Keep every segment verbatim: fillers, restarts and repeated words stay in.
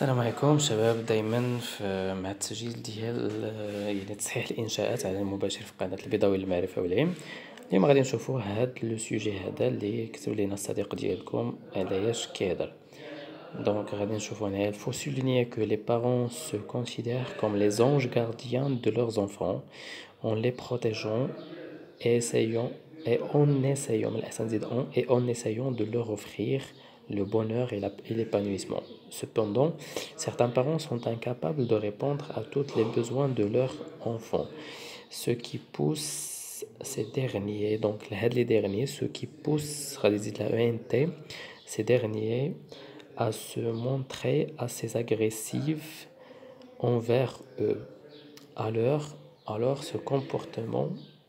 السلام عليكم شباب. دايما في مع التسجيل ديال آه، يعني تصحيح الانشاءات على المباشر في قناه البيضاوي للمعرفه والعلم. اليوم غادي نشوفوا هاد لو سوجي هذا اللي كتب لينا الصديق ديالكم علاش كيهضر. Donc, il faut souligner que les parents se considèrent comme les anges gardiens de leurs enfants en les protégeant et essayant et en essayant et en essayant de leur offrir le bonheur et l'épanouissement. Cependant, certains parents sont incapables de répondre à tous les besoins de leurs enfants, ce qui pousse ces derniers, donc les derniers, ce qui pousse ces derniers à se montrer assez agressifs envers eux. Alors, alors ce comportement,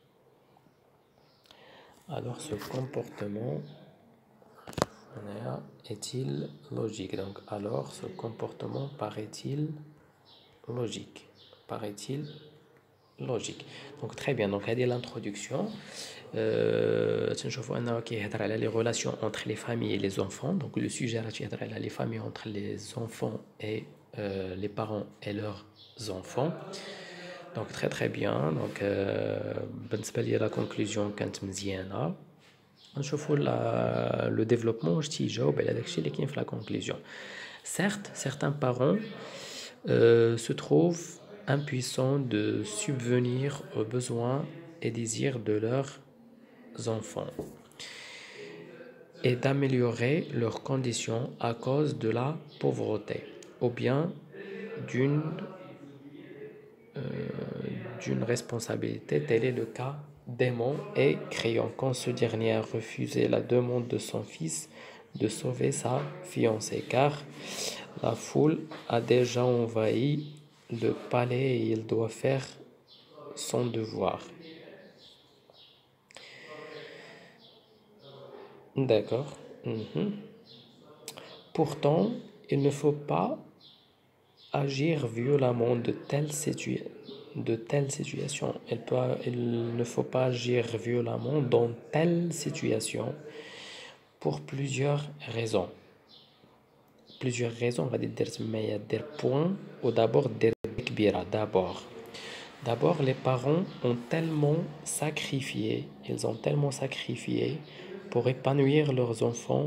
alors ce comportement est-il logique? Donc, alors ce comportement paraît-il logique? Paraît-il logique? Donc, très bien. Donc, هذه l'introduction. Euh, تنشوفوا انه كيهضر على les relations entre les familles et les enfants. Donc le sujet راه تيهضر على les familles entre les enfants et euh, les parents et leurs enfants. Donc très très bien. Donc euh, بالنسبه لي la conclusion كانت مزيانه. نشوفوا le développement واش تيجاوب على داكشي اللي كاين في la conclusion. Certes, certains parents euh, se trouvent impuissants de subvenir aux besoins et désirs de leurs enfants et d'améliorer leurs conditions à cause de la pauvreté ou bien d'une euh, d'une responsabilité. Tel est le cas d'Aimon et Crayon quand ce dernier a refusé la demande de son fils de sauver sa fiancée car la foule a déjà envahi le palais et il doit faire son devoir. D'accord. Mmh. Pourtant, il ne faut pas agir violemment de telles, situa de telles situations. Il, peut, il ne faut pas agir violemment dans telle situation pour plusieurs raisons. Plusieurs raisons, on va dire des points ou d'abord des kbira. D'abord, d'abord, les parents ont tellement sacrifié, ils ont tellement sacrifié pour épanouir leurs enfants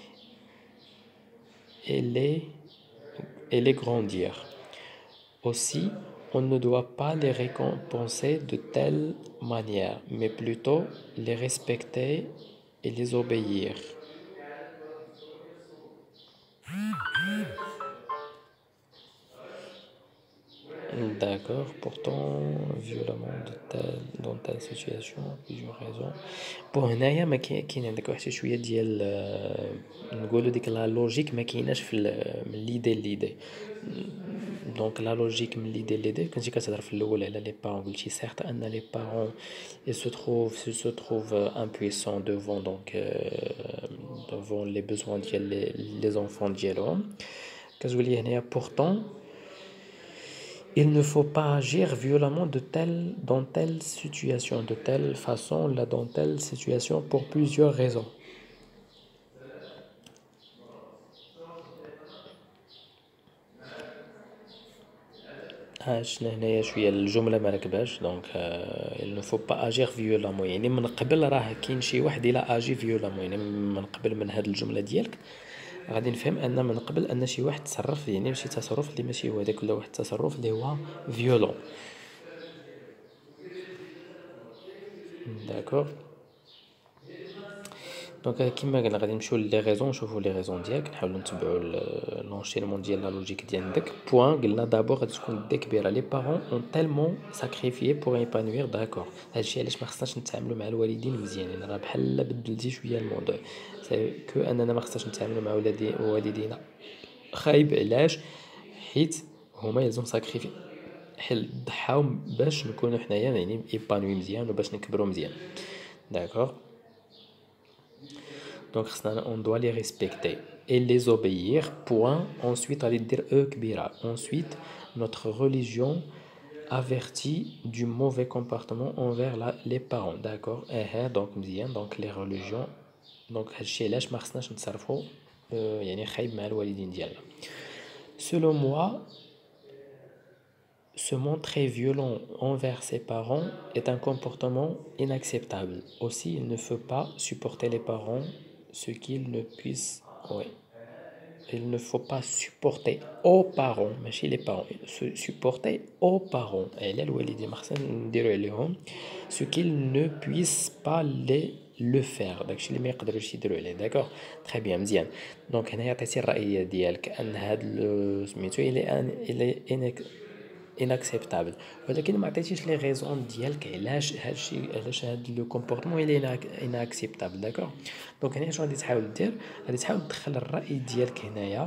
et les, et les grandir. Aussi, on ne doit pas les récompenser de telle manière, mais plutôt les respecter et les obéir. D'accord, pourtant, violemment de telle, dans telle situation, plusieurs raisons. بون هنايا ما كاين عندك واحد شويه ديال نقولوا ديك لا لوجيك ما كايناش في من ليدي ليدي. دونك لا لوجيك من ليدي ليدي كنتي كتهضر في الاول على لي بارون قلتي سيغت ان لي بارون ils se trouvent se se trouvent impuissants devant donc devant les besoins ديال les enfants ديالهم. كتقول لي هنايا pourtant il ne faut pas agir violemment de telle, dans telle situation, de telle façon, là, dans telle situation, pour plusieurs raisons. شنو هنايا شويه الجمله ما ركباش دونك il ne faut pas agir violemment يعني من قبل راه كاين شي واحد الا اجي فيولامون يعني من قبل من هاد الجمله ديالك غادي نفهم ان من قبل ان شي واحد تصرف يعني ماشي تصرف اللي ماشي هو هذاك ولا واحد التصرف اللي هو فيولون. داكور دونك كيما قلنا غادي نمشيو لي غيزون نشوفوا لي غيزون ديالك نحاولوا نتبعوا لونشينمون ديال لا لوجيك ديال عندك. بوين قلنا دابور غادي تكون دي كبيره لي بارون اون تالمون ساكريفيي بوغ ايبانوير. داكور هادشي علاش ما خصناش نتعاملوا مع الوالدين مزيانين راه بحال بدلتي شويه الموضوع سي كو اننا ما خصناش نتعاملوا مع والدينا خايب. علاش؟ حيت هما يلزم ساكريفي حل ضحاو باش نكونوا حنايا يعني ايبانوي مزيان وباش نكبروا مزيان. داكور donc on doit les respecter et les obéir. Point. Ensuite, on va dire eux kbira. Ensuite, notre religion avertit du mauvais comportement envers la, les parents. D'accord. Eh donc مزيان donc les religions donc هادشي علاش ما خصناش نتصرفوا يعني خايب مع الوالدين ديالنا. Selon moi, se montrer violent envers ses parents est un comportement inacceptable. Aussi, il ne faut pas supporter les parents ce qu'ils ne puissent. Oui. Il ne faut pas supporter aux parents, ماشي les parents, se supporter aux parents. Et là, الوالدين ما خصنا نديرو عليهم ce qu'ils ne puissent pas les le faire. داكشي اللي ما يقدروش يديروا عليه. D'accord. Très bien, مزيان. دونك هنايا عطيتي الرأي ديالك أن هاد لو سميتو il est il est inex- inacceptable. ولكن ما عطيتيش لي غيزون ديالك علاش هادشي علاش هاد لو كومبورتمون il est inacceptable. داكوغ. دونك هنا شنو غادي تحاول دير؟ غادي تحاول تدخل الرأي ديالك هنايا.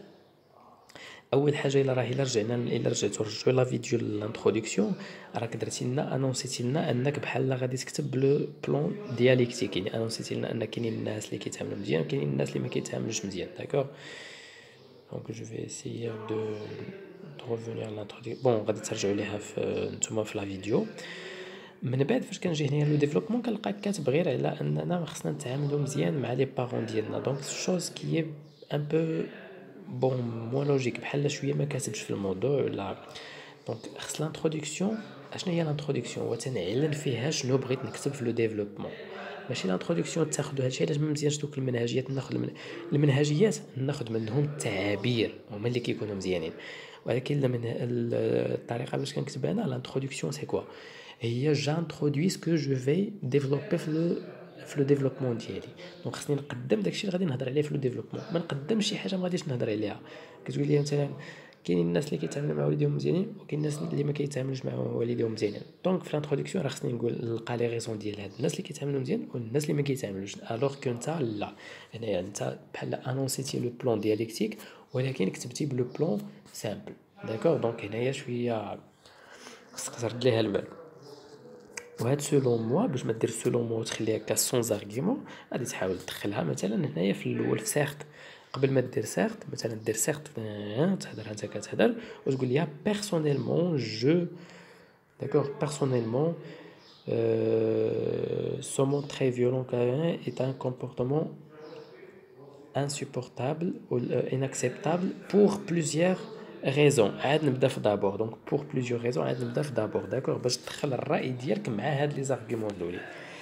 اول حاجه الا راه الا رجعنا الا رجعتو رجعوا لا فيديو الانتروداكسيون راك درتي لنا انونسيتي لنا انك بحال غادي تكتب لو بلون دياليكتيك يعني انونسيتي لنا ان كاينين الناس اللي كيتعاملوا مزيان وكاينين الناس اللي ما كيتعاملوش مزيان. داكوغ. دونك جو في اسيي دو دو revenir l'introduction. بون غادي ترجعوا ليها في نتوما في لا فيديو. من بعد فاش كنجي هنايا لو ديفلوبمون كنلقاك كاتب غير على اننا خصنا نتعاملوا مزيان مع لي بارون ديالنا. دونك شوز كي ان بو بون مو لوجيك بحال شويه ما كاتبش في الموضوع ولا. دونك خص لانتروداكسيون. اشنا هي لانتروداكسيون؟ هو تنعلن فيها شنو بغيت نكتب في لو ديفلوبمون. ماشي لانتروداكسيون تاخذوا هادشي علاش ما مزيانش دوك المنهجيات ناخذ من المنهجيات ناخذ منهم التعابير هما اللي كيكونوا مزيانين. ولكن المن... الطريقه باش كنكتب انا لانتروداكسيون سي كوا هي جانترودوي سكو جو في ديفلوبي في لو في لو ديفلوبمون ديالي. دونك خصني نقدم داكشي اللي غادي نهضر عليه في لو ديفلوبمون. ما نقدمش شي حاجه ما غاديش نهضر عليها. كتقول لي مثلا كاينين الناس اللي كيتعاملوا مع والديهم مزيانين وكاين الناس اللي ما كيتعاملوش مع والديهم مزيانين. دونك في الانتروداكسيون راه خصني نقول نلقى لي ريزون ديال هاد الناس اللي كيتعاملوا مزيان والناس اللي ما كيتعاملوش. الوغ كو نتا لا هنايا انت بحال انونسيتي لو بلون دياليكتيك ولكن كتبتي بلو بلون سامبل. داكوغ. دونك هنايا شويه خصك ترد ليها البال. وهاد سولون موا باش ما دير سولون موا وتخليها هكا سونز ارغيومون غادي تحاول تدخلها مثلا هنايا في الاول في سيرت. قبل ما دير سيرت مثلا دير سيرت تهضر انت كتهضر وتقول ليها بيرسونيلمون جو. داكوغ. بيرسونيلمون se montrer violent est un comportement insupportable ou inacceptable pour plusieurs raisons. عاد نبدا في d'abord. donc pour plusieurs raisons عاد نبدا في d'abord. d'accord باش تدخل الرأي ديالك مع هاد لي زارغيومون الاولين.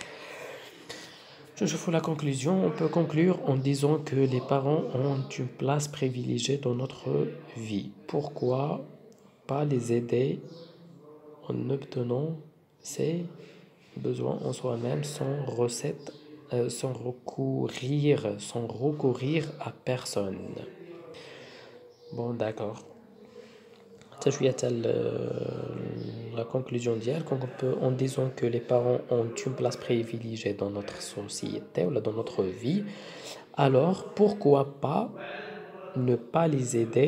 Je fais la conclusion. On peut conclure en disant que les parents ont une place privilégiée dans notre vie. Pourquoi pas les aider en obtenant ses besoins en soi-même sans recette, euh, sans recourir, sans recourir à personne. Bon, d'accord. Ça, je suis la conclusion d'hier, en disant que les parents ont une place privilégiée dans notre société ou dans notre vie, alors pourquoi pas ne pas les aider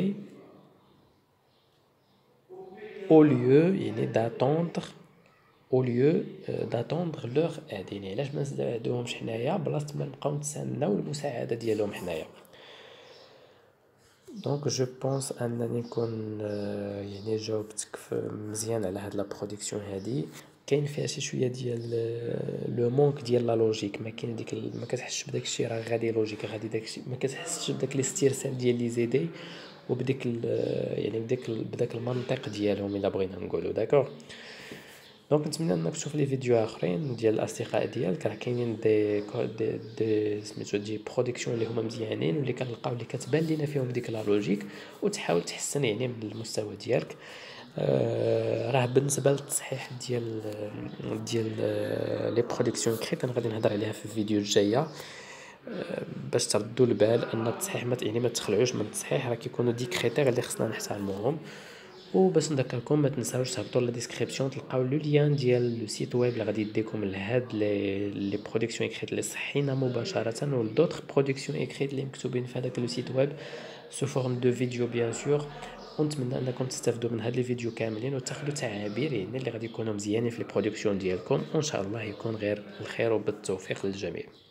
au lieu d'attendre au lieu d'attendre leur aide. يعني علاش ما نساعدوهمش حنايا بلاصه ما نبقاو نتسناو المساعده ديالهم حنايا. دونك جو بونس انني نكون يعني جاوبتك مزيان على هاد لا برودكسيون هادي. كاين فيها شي شويه ديال لو مونك ديال لا لوجيك. ما كاين ديك ما كتحسش بداك الشيء راه غادي لوجيك غادي داك الشيء ما كتحسش بداك الاسترسال ديال لي زيدي وبديك يعني بداك بداك المنطق ديالهم الا بغينا نقولوا. داكوغ. دونك نتمنى انك تشوف لي فيديو اخرين ديال الاصدقاء ديالك. راه كاينين دي دي دي سميتو دي برودكسيون اللي هما مزيانين واللي كنلقاو اللي كتبان لينا فيهم ديك لا لوجيك وتحاول تحسن يعني من المستوى ديالك. آه راه بالنسبه للتصحيح ديال ديال لي برودكسيون كريت انا غادي نهضر عليها في الفيديو الجايه باش تردوا البال ان التصحيح ما يعني ما تخلعوش من التصحيح. راه كيكونوا دي كريتير اللي خصنا نحترموهم. وباش نذكركم ما تنساوش تهبطوا لا ديسكريبسيون تلقاو لو لين ديال لو سيت ويب اللي غادي يديكم لهاد لي لي برودكسيون اكريت اللي صحينا مباشره ولدوطخ برودكسيون اكريت اللي مكتوبين في هذاك لو سيت ويب سو فورم دو فيديو بيان سور. ونتمنى انكم تستافدوا من هاد لي فيديو كاملين وتاخذوا تعابير يعني اللي غادي يكونوا مزيانين في لي برودكسيون ديالكم وان شاء الله يكون غير الخير وبالتوفيق للجميع.